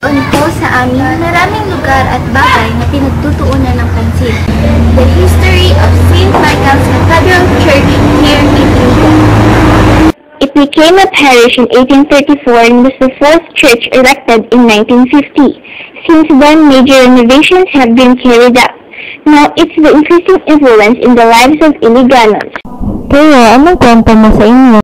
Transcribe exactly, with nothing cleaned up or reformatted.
Doon po sa amin, maraming lugar at bagay na pinagtutuunan ng pansin. The history of Saint Michael's Cathedral Church here in Iligan. It became a parish in eighteen thirty-four and was the fourth church erected in nineteen fifty. Since then, major renovations have been carried out. Now, it's the increasing influence in the lives of Iliganos. Kaya, anong kwento mo sa inyo?